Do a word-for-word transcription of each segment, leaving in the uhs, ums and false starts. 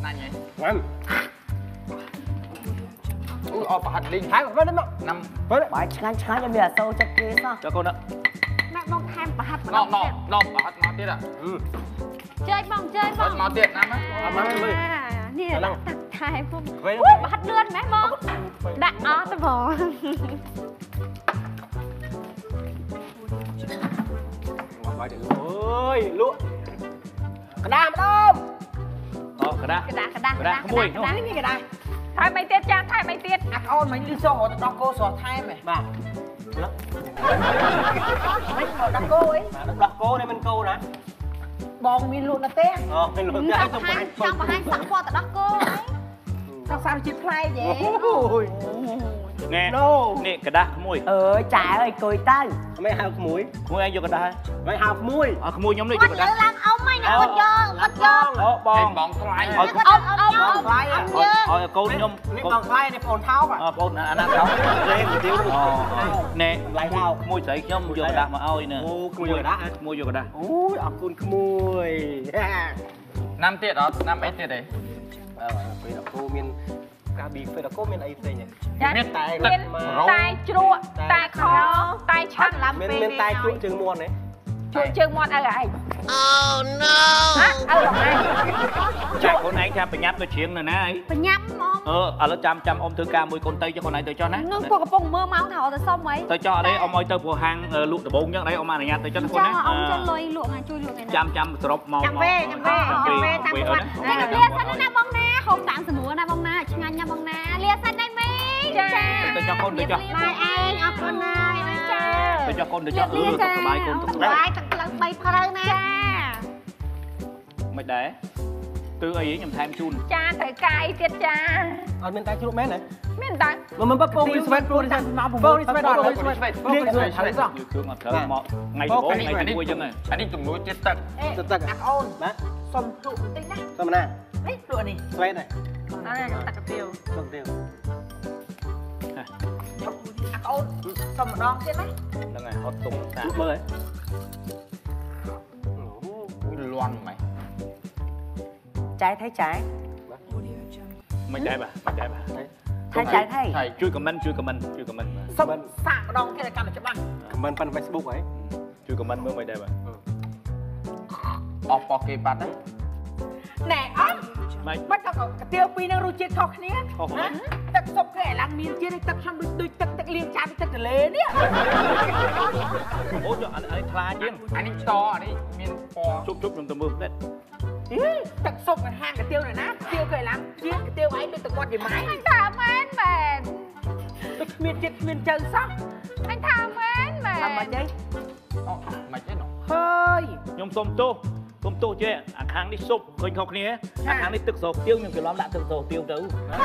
นั่นไงงั้นอุ้ยเอาผัดลิง thái của nó năm Bởi ngăn trái cho bây giờ sâu chắc kia sao? Cho con đó. Nè bông tham bà hạt nọ nọ nọผัดnọ tiết à chơi bông chơi bông nọ tiết năm á nè đặt thai bông ui bà hạt lươn mấy bông đặt ó tao bỏ ôi lụa cái đam đâu Ờ, cái đá. cái đá cái đá Cái đá, mùi, đúng không? cái cái đá thay mày tiết cha thay mày tiết À con mình đi xô hộ tao cô xóa thay mày. bà Mấy hộ tao cô ấy. đặt cô này mình cô nè Bòn mình luôn là té. ờ mình luôn xong bà hai xong bà hai sẵn qua tao đó cô ấy Sao sao chịu play vậy? ôi Nghe. No. Nè, cái đá, cái mùi. Ờ trời ơi cười tay. mấy hao cái muối Mùi anh vô cái đá. mấy hao cái muối Ờ, cái mùi nhóm này vô con cái nhớ đá. lăng ông mày nè con dơ con dơ Ờ, bòn. bòn xoay Ờ, ông ông ông Play à? ông dơ Ờ, cô nhóm. này còn play này còn tháo à Ờ, bòn, anh ăn không? lên một tiêu Ờ, nè. lại tháo Mùi sấy nhóm vô cái đá mà ôi nè. ô mùi ở đá Mùi vô cái đá. ôi à con cái muối năm tiết đó năm mấy tiết đấy ờ phải là cô miền cà bì phải là cô miền ấy thế nhỉ Dạ. miền tài miền mà tai chua tai khó tai chắc lắm miền miền tài chuộng chừng muôn đấy chuột chừng mọt ở ai oh no hả ở đâu này Chà, con này cha phải nhắm cái chuyện này nè ấy. phải nhắm không Ờ, à, nó chăm chăm ông thứ ca mùi con tây cho con này tôi cho nè. nó có cái bông mơ máu thọ rồi xong ấy Tôi cho ở đây ông ơi tôi vừa hàng lụa được bốn nhá đấy ông ăn này nha tôi cho nó con cho đấy. ông cho lôi lụa này chui lụa này Chăm chăm drop màu chăm màu. về chăm về chăm về Chăm về chăm ở về đấy. này lia xanh nó bông nè không tặng sữa múa nè bông nè ngăn nha bông nè lia xanh đây mi Tôi cho con tôi cho. mai anh ở con này Tôi cho con tôi cho ừ tôi cho bài con tôi. bài thật là bay phơi nè Mày để. Từ ấy nhầm tham chun. cha phải cay tiết cha ở miền tài chuộng mét này miền tây mà mình bắt cô đi sweat cô đi sweat cô đi sweat cô đi sweat đi sweat thấy sao Như cương mà thở mọ. Ngày bố ngày thì vui chân này. anh đi từng núi tiết tận tự tật Ác ôn. đấy Xong trụ tinh á. sao mà nè Đấy lụa này. sweat này đây tạc tiêu không tiêu Ác ôn. Xong một đòn thế mấy. Là ngày hot tung ta. lúc mới loan mày Trái thấy trái. Mày chạy bà, mày chạy bà. Thấy trái thấy. thầy Chui comment, chui comment, chui comment. Xong xạ một đòn kia là cầm được cho băng. comment fan Facebook ấy Chui comment mới mày đây bà. off pocket bát đấy Nè ông. Mày Bắt tao có tiêu pi năng ru chết khóc nè. không Hả? Tật sốc cái lăng miên chia đi tật xong đôi đôi tật tật liên chạm tật lê nè. ố cho anh anh tha chứ. anh đi to anh đi miền po Chúc chúc trong tầm mưa đấy. Tật sốc cái hang cái tiêu này nè. Tiêu cái lắm. Chia cái tiêu ấy đôi tật quạt về máy. anh thả mến mền Tật miên chết miên chân sóc. anh thả mến mền Làm mà chơi. mày chết nó Hơi. Nhom xôm tô, xôm tô chứ. Ăn hàng đi sụp, khơi khóc nè. Ăn hàng đi tức sổ tiêu nhưng kiểu lắm đã tức sổ tiêu đâu.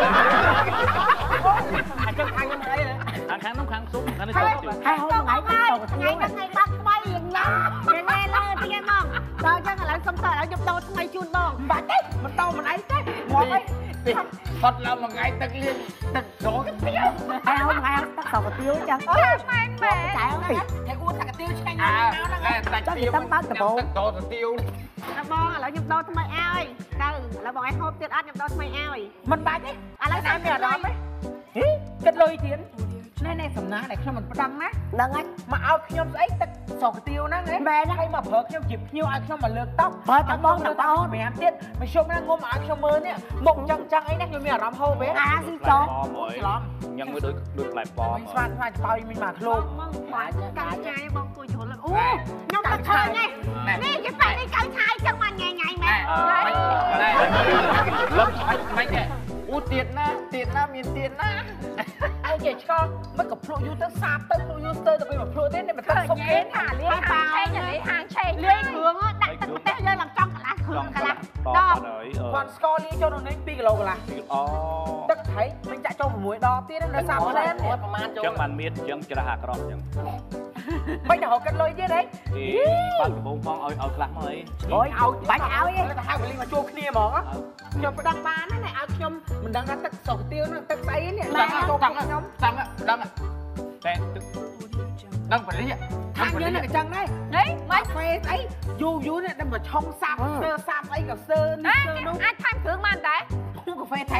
Anh chân anh em đây này. Ăn hàng nóng hàng sụp, ăn đi sổ tiêu. Hai hôm ngày bắt đầu cái ngày tiêu này. đó ngày bắt bay liền lắm nghe nghe lên tiếng em không đâu chắc là xong rồi lại giúp đâu ngày chun bông Bà chết. Mình tao mình ấy chết. Ngọt ấy. thật là một ngày tật liên tật số cái tiêu Hai hôm ngày tắt sầu cái tiêu chẳng. thả mến mền Chạy ơi. Thầy uống thằng cái tiêu chứ anh à nào đó. là tật Cho gì tiêu tắm bát cả bộ. tật số tật tiêu là bông là giúp đâu thay ai đâu là bọn em không tiết ăn giúp đâu thay ai Mình bà chết. à lấy Anh sao em đó mấy. Kết lôi tiến. Này này sầm ná này khi mình đăng á. Đăng ấy. Mà ao khi nhóm ấy tật sầu cái tiêu nó ấy. Mẹ nó hay mà phở khi nhóm dịp nhiều ai khi mà lược tóc. Bởi tao bông tao bông. Mày em tiết. Mày xông nó ngôm ai khi mơ nè. Mộng chăng chăng ấy nè nhưng mà làm hô bé. à xin Lại chó bò mỗi. Nhân mới được được lại bò. Mình xoan xoan bao mình mà luôn. bông quả căng nhai bông cùi chuột lên u nhông thật thơ nghe nè cái phải đi căng nhai chân mà ngày ngày mẹ này lâm mày kệ u tiền na tiền na miền tiền na Ai kể cho mất cả pro user sạp tới pro user tới bây giờ pro đến để mà tao không nhé thả liên hàng chay nhà lấy hàng chay liên hướng á đặt tao tao lên làm trong cả lá hướng cả lá Đo đợi. còn score đi cho nó đến pi kilo là Ồ. tất thấy mình chạy cho một muối đo tiết nó sạp lên Chẳng bàn miết, chẳng chả hạt rõ chẳng. bây giờ họ cân lôi chứ đấy Thì bạn của bông phong ơi, ơi lắm ơi. ôi áo bánh áo ấy người ta hai cái mà chua kia mà á nhom phải đăng bán này áo nhom mình đang ra tật sầu tiêu nó tật ấy nè đăng á đăng á đăng á đăng á Đây, đăng phải đi ạ thằng nhớ là cái chân đấy đấy mấy phê ấy du du này đang mà trong sạp sơ sạp ấy cả sơ ai tham thưởng man đấy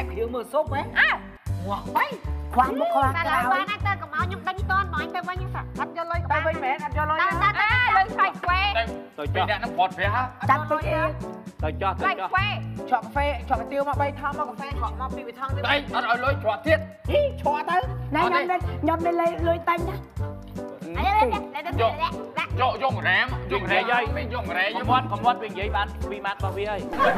គ្រឿងមើលស៊ុបហ៎ងោះបៃខ្វាន់មកខ្វាន់ក្រោយបានតែកុំឲ្យខ្ញុំដេញតនបងទៅវិញសអត់យកលុយទៅវិញមែនអត់យកលុយតែតែលុយខ្វាច់ខ្វេទៅចោះអ្នកនឹងផត់ព្រះចាត់ទៅអីទៅចោះទៅចោះឆក់កាហ្វេឆក់កាទៀវមកបីថងមកកាហ្វេឆក់មកពីវិថងទៀតអីអត់ឲ្យលុយឆក់ទៀតហីឆក់ទៅណែខ្ញុំខ្ញុំនៅលុយតាញ់ណាអីយកយកយករ៉ែមយករ៉ែយាយមិនយករ៉ែខ្ញុំមាត់កំមាត់វានិយាយបានពីម៉ាត់របស់វាហើយ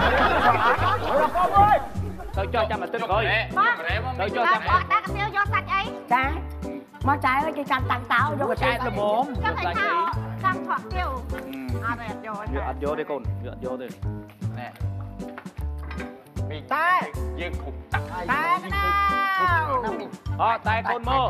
ទៅចោះចាំមកទឹកក្រោយទៅចោះចាំដាក់កាទៀវយកសាច់អីចាមកចាយគេចាំតាំងតោយកចាយល្មមចាំតែចាំថក់ទៀវអត់យកយកអត់យកទេកូនយកអត់យកទេណែពីតែយើងគ្រប់តាក់ហើយតែណាអូតែកូនមក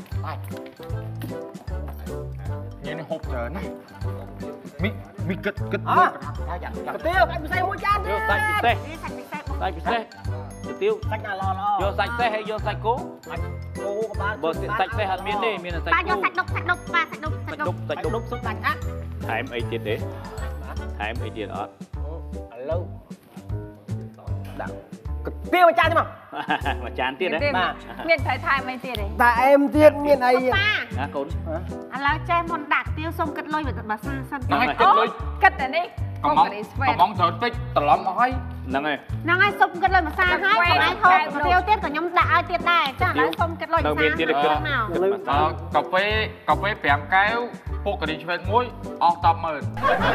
យើងហូបច្រើនណាមីមីគិតគិតមើលកាទៀវសាច់ពិសេសមួយចានទៀតសាច់ពិសេសសាច់ពិសេសសាច់ពិសេសកាទៀវសាច់ណាល្អល្អយកសាច់សេះហើយយកសាច់គោសាច់គោក៏បានបើសាច់សេះអត់មានទេមានតែសាច់គោបាទយកសាច់ដុកសាច់ដុកបាទសាច់ដុកសាច់ដុកសាច់ដុកសុំសាច់អាក់ថែមអីទៀតទេថែមអីទៀតអត់ឥឡូវដាក់កាទៀវមួយចានទេមកមួយចានទៀតទេបាទមានថែថែមអីទៀតទេតែអែមទៀតមានអីណាកូនឥឡូវចេះមុនដាក់កាទៀវសុំគិតលុយបើសិនសិនអូគិតតែនេះកំងកំងត្រូវតិចត្រឡំអស់ហើយហ្នឹងហើយហ្នឹងហើយសុំគិតលុយមួយសាហើយកន្លែងហូបកាទៀវទៀតក៏ខ្ញុំដាក់ឲ្យទៀតដែរចាឥឡូវសុំគិតលុយមួយសាទៀតគិតកាហ្វេកាហ្វេប្រាំកែវពុកការីឆ្វេតមួយអស់ដប់ម៉ឺន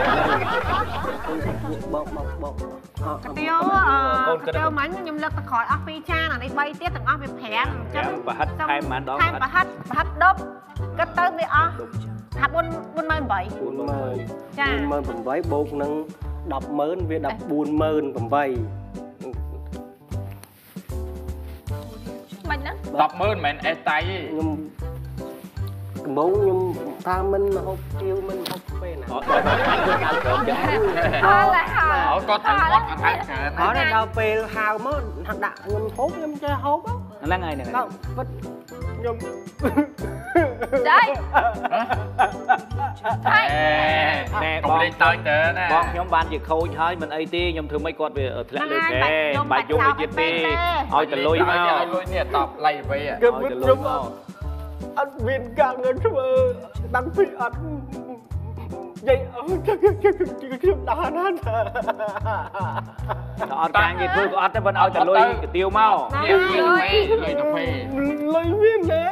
បងបងបងកាទៀវកាទៀវមិញខ្ញុំលើកទឹកក្រោយអស់ពីរចានអានេះបីទៀតទាំងអស់វាប្រាំអញ្ចឹងប្រហិតថែមប៉ុន្មានដងថែមប្រហិតប្រហិតដប់គិតទៅវាអស់ថា4 48000 48000ចា48000បូកនឹងដប់ម៉ឺនវាដប់48000មិនហ្នឹងដប់ម៉ឺនមិនមែនអេសតៃទេខ្ញុំដំបូងខ្ញុំថាមិនហូបទៀវមិនហូបពេលណាអត់ដល់ពេលហៅច្រើនចឹងអត់ឡើយហើយគាត់ទៅគាត់អត់ហៅច្រើនអត់ដល់ពេលហៅមកថាដាក់ខ្ញុំហូបខ្ញុំចេះហូបហ្នឹងហើយហ្នឹងហើយពិតខ្ញុំចៃណែបងលេងតើទៅណាបងខ្ញុំបានជាខូចហើយមិនអីទេខ្ញុំធ្វើមិនគាត់វាធ្លាក់លើគេបាយយំវិញទៀតទេឲ្យតលុយមកឲ្យលុយនេះតបឡៃវិញឲ្យតលុយមកអត់មានការងារធ្វើតាំងពីអត់យាយអើខ្ញុំដល់ណាស់អត់ការងារធ្វើក៏អត់តែមិនឲ្យតលុយកាទៀវមកលុយលុយទៅពេលលុយមានទេ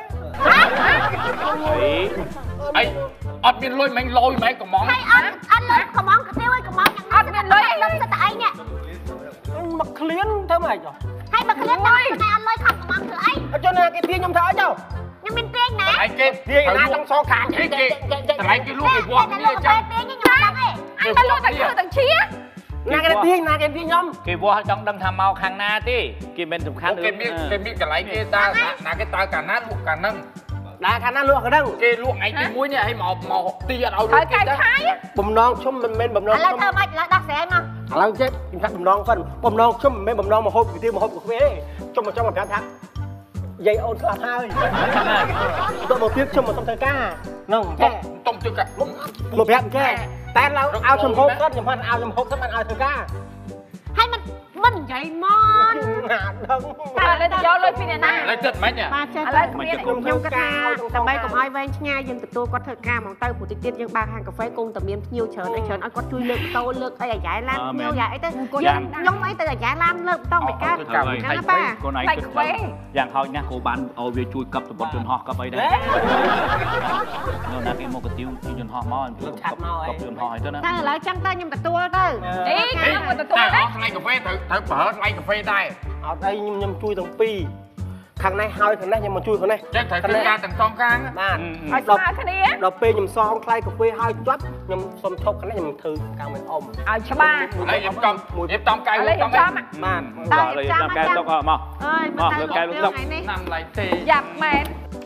អីអត់មានលុយមិនលុយមិនកំងហើយអត់អត់លុយកំងកាទៀវឲ្យកំងយ៉ាងអត់មានលុយលុយទៅតែអីនេះមកឃ្លានធ្វើម៉េចចុះហើយមកឃ្លានទៅតែអត់លុយខំកំងធ្វើអីអត់ចុះណាគេទាញខ្ញុំធ្វើអីចុះខ្ញុំមានទាញណាឯងគេទាញណាចង់សងខាងគេគេកន្លែងគេលក់គេវត្តនេះចាំទាញខ្ញុំដឹងទេអញទៅលក់តែឈើទាំងឈៀណាគេទាញណាគេទាញខ្ញុំគេវត្តចង់ដឹងថាមកខាងណាទេគេមិនសំខាន់គេមានគេមានកន្លែងគេតើណាគេតើកាលណាលក់កាលហ្នឹងដែរខាងណាលក់ក៏ដឹងគេលក់ថ្ងៃទីមួយនេះឲ្យមកមកទីអត់ឲ្យលក់គេដែរបំណងខ្ញុំមិនមែនបំណងខ្ញុំឥឡូវធ្វើម៉េចឥឡូវដោះស្រាយមកឥឡូវចេះខ្ញុំថាបំណងហ្វិនបំណងខ្ញុំមិនមែនបំណងមកហូបវិធីមកហូបកាហ្វេទេខ្ញុំមកចង់មកប្រាប់ថាយាយអូនស្លាប់ហើយទៅមកទៀតខ្ញុំមកសុំធ្វើការហ្នឹងចេះតុំធ្វើការមកប្រាប់ចេះតែឡើងឲ្យខ្ញុំហូបគាត់ខ្ញុំមិនឲ្យខ្ញុំហូបគាត់មិនឲ្យធ្វើការហើយមិនមិននិយាយមកណាដឹងតែឥឡូវយកលុយពីអ្នកណាឥឡូវចិត្តមិនហ៎បាទចេះឥឡូវគ្មានខ្ញុំគិតថាដើម្បីកុំឲ្យវែងឆ្ងាយយើងទទួលគាត់ធ្វើការហ្មងទៅព្រោះតិចទៀតយើងបើកហាងកាហ្វេគង់តែមានភ្ញៀវច្រើនអីច្រើនឲ្យគាត់ជួយលើកតូលើកអីអាយ៉ៃឡានភ្ញៀវយ៉ាអីទៅខ្ញុំអីទៅអាយ៉ៃឡានលើកតង់មិនកើតហ្នឹងប៉ាខ្លួនឯងគិតទៅយ៉ាងហោចណាស់គោបានឲ្យវាជួយកັບសម្បត្តិយន្តហោះកັບអីដែរនោះណាគេមកកាទៀវយន្តហោះមកលើកកັບកັບយន្តហោះអីទៅណាតែឥឡូវចឹងទៅខ្ញុំទទួលទៅអីខ្ញុំទទួលដែរថ្លៃកាហ្វេត្រូវត្រូវប្រើថ្លៃកាហ្វេដែរអត់អីខ្ញុំខ្ញុំជួយទាំងពីរខាងនេះហើយខាងនេះខ្ញុំមកជួយខាងនេះចឹងត្រូវធ្វើការទាំងសងខាងបាទឲ្យស្មើគ្នាដល់ពេលខ្ញុំសងថ្លៃកាហ្វេហើយចប់ខ្ញុំសុំឈប់ខាងនេះខ្ញុំធ្វើការមិនអ៊ំឲ្យច្បាស់ឥឡូវខ្ញុំចំរៀបចំកែវលោកចំបាទដល់រៀបចំកែវលោកមកអើយមកលើកែវលោកណាំឡៃទេយ៉ាប់មែន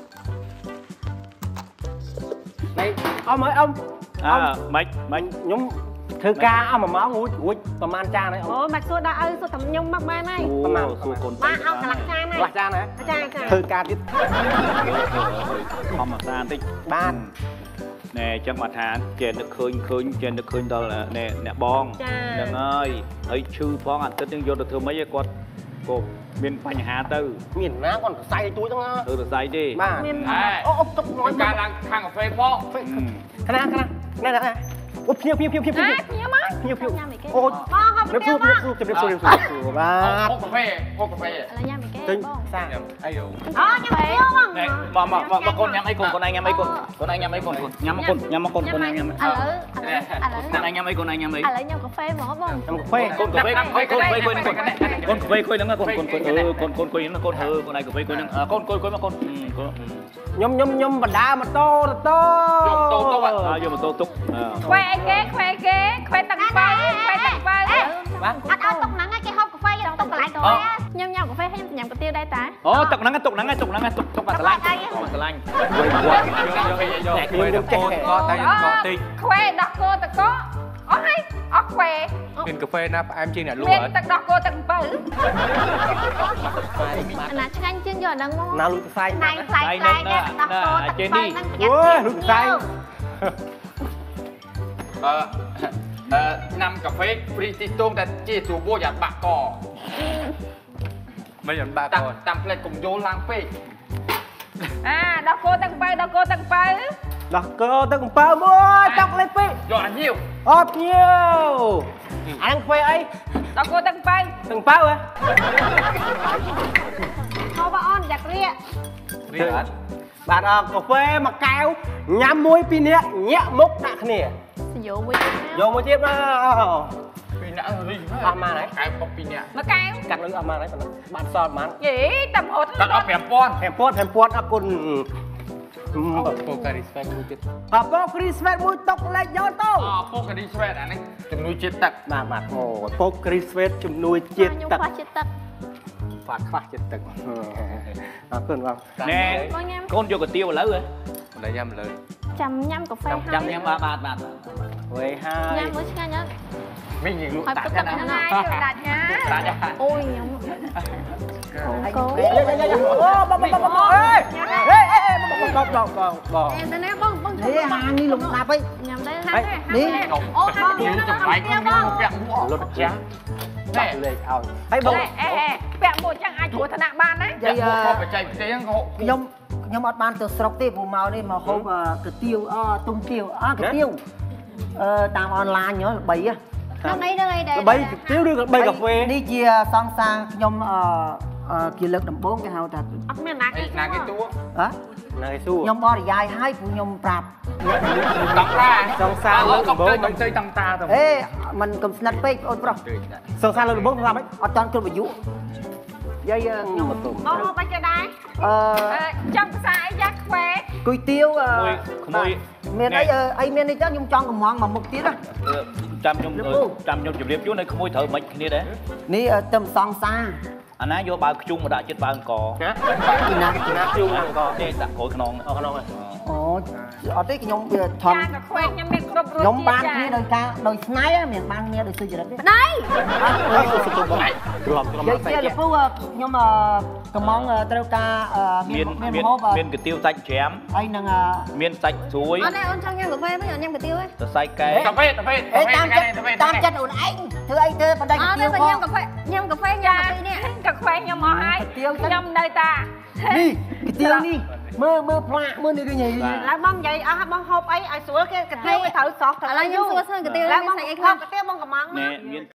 នេះអ៊ំអើយអ៊ំអើមិនមិនខ្ញុំធ្វើការអស់មួយម៉ោងរួចរួចប្រហែលចានហើយអូមិនសួរដល់ឪសួរតែខ្ញុំមកបានហើយប្រហែលសួរកូនបាទអស់កន្លះចានហើយកន្លះចានហ៎ចាចាធ្វើការទៀតធម្មតាបន្តិចបាទណែចឹងមកថាចេះនឹកឃើញឃើញចេះនឹកឃើញដល់ណែអ្នកបងហ្នឹងហើយហើយឈឺផងអាទិត្យនឹងយកទៅធ្វើម៉េចឲ្យគាត់គប់មានបញ្ហាទៅមានណាគាត់សរសៃជួយហ្នឹងទៅទៅស្អីទេបាទអូអូទុកមួយការឡើងខាងកាហ្វេផងខណៈខណៈណែណែអូភ្ញៀវភ្ញៀវភ្ញៀវភ្ញៀវភ្ញៀវញ៉ាំមកភ្ញៀវភ្ញៀវញ៉ាំអីគេអូបងហៅជំរាបសួរមកជំរាបសួរជំរាបសួរបាទហូបកាហ្វេហូបកាហ្វេឥឡូវញ៉ាំអីគេទិញបងសាអីយោអូញ៉ាំអីបងណែមកមកមកកូនញ៉ាំអីកូនកូនឯងញ៉ាំអីកូនកូនឯងញ៉ាំអីកូនញ៉ាំមកកូនញ៉ាំមកកូនកូនឯងញ៉ាំឥឡូវឥឡូវឥឡូវកូនឯងញ៉ាំអីកូនឯងញ៉ាំអីឥឡូវញ៉ាំកាហ្វេហ្មងបងញ៉ាំកាហ្វេកូនកាហ្វេកូនកាហ្វេកូនកាហ្វេកូនកូនកាហ្វេគុយហ្នឹងកូនកូនកូនអឺកូនកូនគុយហ្នឹងកូនហើកូនឯងកាហ្វេគុយហ្នឹងកូនគុយគុយមកកូនខ្ញុំខ្ញុំខ្ញុំបណ្ដាម៉ូតូតូយកតូតុកយកម៉ូតូទុកខ្វែអីគេខ្វែគេខ្វែទឹកបើខ្វែទឹកបើអត់អត់តុកហ្នឹងគេហូបកាហ្វេគេតុកកន្លែងទៅញ៉ាំញ៉ាំកាហ្វេហើយញ៉ាំកាទៀវដែរតាអូទុកហ្នឹងទុកហ្នឹងទុកហ្នឹងទុកទុកបាត់ឆ្លាញ់បាត់ឆ្លាញ់ខ្ញុំចេះក៏តែយកក៏តិចខ្វែដោះគោតកអស់ហើយអស់ខ្វែមានកាហ្វេណាផ្អែមជាងអ្នកលក់មានអត់ទឹកដោះគោទឹកបើអាណាឆ្ងាញ់ជាងយកហ្នឹងមកណាលូតសៃណៃខ្លាយខ្លាយនេះដោះគោទឹកបើហ្នឹងអូលូតសៃអឺអឺញ៉ាំកាហ្វេព្រីទីតុងតែជាទូបួយ៉ាងបាក់កមិនយ៉ាងបាក់កតាមផ្លេចកុំយល់ឡើងពេកអាដោះគោទឹកបើដោះគោទឹកបើដោះកោទឹកកំពើមួយចង់លេពេយកអាញៀវអត់ញៀវអាហ្នឹងធ្វើអីដោះគោទឹកបើទឹកបើហ៎ហៅបងអូនយ៉ាក់រៀករៀបអត់បាទអកាហ្វេមួយកែវញ៉ាំមួយពីរនាក់ញាក់មុខដាក់គ្នាយោមួយយកមួយទៀតមកពីអ្នករីអស់មកហើយកែបុកពីអ្នកមួយកែវកាត់លុយអស់មកហើយប៉ុណ្ណឹងបានសល់ប៉ុន្មានយីតែហត់កាត់អស់5000 5000 5000អរគុណពោការីស្វែកមួយទៀតប៉ាប៉ូគ្រីស្វេតមួយតុកលេខយកទៅអពោការីស្វែកអានេះជំនួយជាតិទឹកបាទបាទអូប៉ូគ្រីស្វេតជំនួយជាតិខ្ញុំទឹកខ្វះជាតិទឹកខ្វះខ្វះជាតិទឹកអរគុណបងណែកូនយកកាទៀវឥឡូវហ៎មិនញ៉ាំលើចាំញ៉ាំកាហ្វេចាំញ៉ាំបាទបាទបាទវេហើញ៉ាយំមួយឆ្ងាញ់អត់វិញយើងលក់ហើយតាក់ទឹកណាហ្នឹងហើយដាច់ណាតាក់ណាអូយខ្ញុំកូនអូបងបងបងអេហេហេបងបងបងបងតែនេះបងបងនេះហាងនេះលំដាប់អីញ៉ាំដែរនេះអូហាងយើងនេះចម្លែកខ្ញុំពាក់មួកលុតចាស់តែលេខឲ្យហើយបងអេអេពាក់មួយចឹងអាចគ្រោះថ្នាក់បានណាយាយក៏បច្ចេកទេសហ្នឹងក៏ខ្ញុំខ្ញុំអត់បានទៅស្រុកទេព្រោះមកនេះមកហូបកាទៀវអទុំទៀវអកាទៀវអឺតាមអនឡាញហ៎ល្បីហ៎ក្នុងនេះនឹងអីដែរបីទៀវឬក៏បីកាហ្វេនេះជាសង្សារខ្ញុំអឺជាលើកដំបូងគេហៅថាអត់មានណាគេណាគេទួហ៎ណៃសួរខ្ញុំបរិយាយឲ្យព្រោះខ្ញុំប្រាប់តង់តាសង្សារលើកដំបូងទៅទៅតង់តាទៅអេមិនកុំស្និទ្ធពេកអូនប្រុសសង្សារលើកដំបូងថាម៉េចអត់តាន់គ្រប់អាយុយាយខ្ញុំមកទុំបងហូបបាច់គេដែរអឺចាំភាសាអីយ៉ាខ្វែគុយទៀវក្មួយមានអីអីមានអីទៅខ្ញុំចង់កំងមកមុខទៀតណាចាំខ្ញុំចាំខ្ញុំជម្រាបជូនឲ្យក្មួយត្រូវមិនគ្នាដែរនេះទៅសង្សារអាណាយកបើខ្ជុំមកដាក់ចិត្តបើអង្គណាពីណាណាជុំអង្គទេដាក់ក្រួយខ្នងអស់ក្នុងហើយអូអត់ទេខ្ញុំវាធំចាកាខ្វែខ្ញុំមានគ្រប់រសជាតិខ្ញុំបានគ្នាដោយការដោយស្នេហ៍មានបានគ្នាដោយសុចរិតទេដៃអត់សុខទុំបងគ្រាប់គ្រាប់និយាយជាលពូខ្ញុំកំងត្រូវការមាមាន នមានមានហូបមានកាទៀវសាច់ច្រាមហើយនឹងមានសាច់ស្រួយអត់ទេអូនចង់ញ៉ាំកាហ្វេមិនញ៉ាំកាទៀវទេសរសៃកែកាហ្វេកាហ្វេអេតាមចិត្តតាមចិត្តអូនឯងធ្វើអីទៅបណ្ដេញអត់ទៀទេវបើផងញ៉ាំកាហ្វេញ៉ាំកាហ្វេញ៉ាំកាពីនេះកាខ្វែខ្ញុំមកហើយខ្ញុំនៅតានេះទៀវនេះមើលមើលផ្លាកមើលនេះដូចញ៉ៃឡើយបងនិយាយអស់បងហូបអីឲ្យស្រួលគេកាទៀវវាត្រូវសោះត្រូវឥឡូវខ្ញុំសួរសិនកាទៀវមានសាច់អីខ្លះកាទៀវបងកំងណែមាន